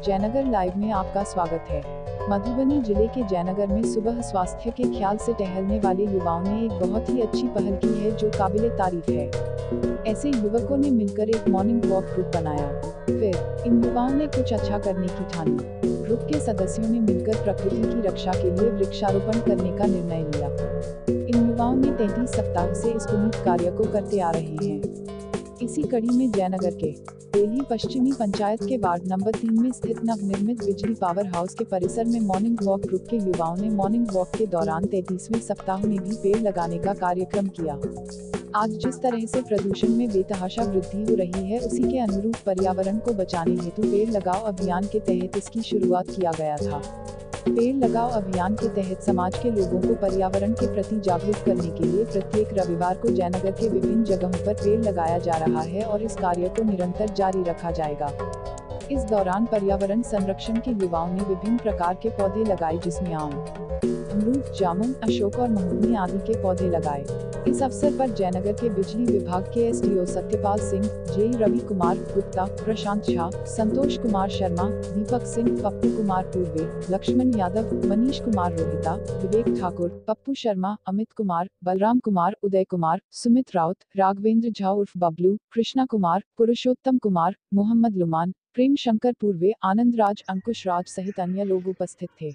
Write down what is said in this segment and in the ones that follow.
Jaynagar live में आपका स्वागत है। मधुबनी जिले के जयनगर में सुबह स्वास्थ्य के ख्याल से टहलने वाले युवाओं ने एक बहुत ही अच्छी पहल की है जो काबिले तारीफ है। ऐसे युवकों ने मिलकर एक मॉर्निंग वॉक ग्रुप बनाया। फिर इन युवाओं ने कुछ अच्छा करने की ठानी। ग्रुप के सदस्यों ने मिलकर प्रकृति की रक्षा के लिए वृक्षारोपण करने का निर्णय लिया। इन युवाओं ने 33 सप्ताह से इस पुनीत कार्य को करते आ रहे हैं। इसी कड़ी में जयनगर के बेली पश्चिमी पंचायत के वार्ड नंबर 3 में स्थित नवनिर्मित बिजली पावर हाउस के परिसर में मॉर्निंग वॉक ग्रुप के युवाओं ने मॉर्निंग वॉक के दौरान 33वें सप्ताह में भी पेड़ लगाने का कार्यक्रम किया। आज जिस तरह से प्रदूषण में बेतहाशा वृद्धि हो रही है, उसी के अनुरूप पर्यावरण को बचाने हेतु पेड़ लगाओ अभियान के तहत इसकी शुरुआत किया गया था। पेड़ लगाओ अभियान के तहत समाज के लोगों को पर्यावरण के प्रति जागरूक करने के लिए प्रत्येक रविवार को जयनगर के विभिन्न जगहों पर पेड़ लगाया जा रहा है और इस कार्य को निरंतर जारी रखा जाएगा। इस दौरान पर्यावरण संरक्षण के युवाओं ने विभिन्न प्रकार के पौधे लगाए, जिसमें आम, अमरूद, जामुन, अशोक और महोगनी आदि के पौधे लगाए। इस अवसर पर जयनगर के बिजली विभाग के एसडीओ सत्यपाल सिंह, जे रवि कुमार गुप्ता, प्रशांत झा, संतोष कुमार शर्मा, दीपक सिंह, पप्पू कुमार पूर्वे, लक्ष्मण यादव, मनीष कुमार रोहिता, विवेक ठाकुर, पप्पू शर्मा, अमित कुमार, बलराम कुमार, उदय कुमार, सुमित राउत, राघवेंद्र झा उर्फ बबलू, कृष्णा कुमार, पुरुषोत्तम कुमार, मोहम्मद लुमान, प्रेम शंकर पूर्वे, आनंद राज, अंकुश राज सहित अन्य लोग उपस्थित थे।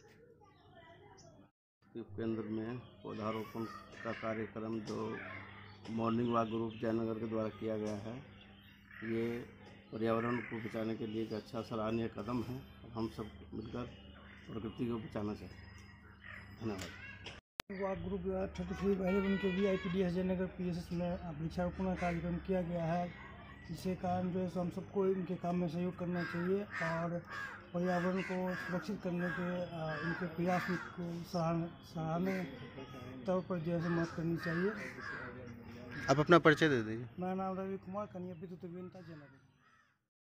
केंद्र में पौधारोपण का कार्यक्रम जो मॉर्निंग वॉक ग्रुप जयनगर के द्वारा किया गया है, ये पर्यावरण को बचाने के लिए एक अच्छा सराहनीय कदम है। हम सब मिलकर प्रकृति को बचाना चाहिए। धन्यवाद। वॉक ग्रुप 33 पहले उनके VIPDS जयनगर PSS में वृक्षारोपण का कार्यक्रम किया गया है। इसके कारण जो है हम सबको इनके काम में सहयोग करना चाहिए और पर्यावरण को सुरक्षित करने के इनके प्रयास को सराहनीय तौर पर जो है मदद करनी चाहिए। आप अपना परिचय दे दीजिए। मेरा नाम रवि कुमार, कन्या विद्युत अभियंता जयनगर।